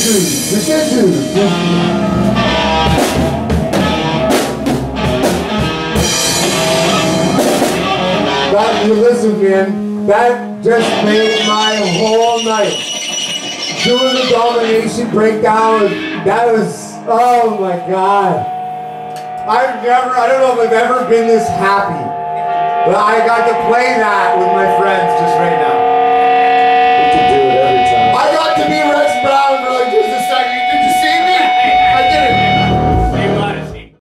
You listen, man, that just made my whole night. Doing the Domination breakdown, that was, oh my God. I don't know if I've ever been this happy. But I got to play that with my friends just right now. We can do it every time. I got to be Rex Brown for like just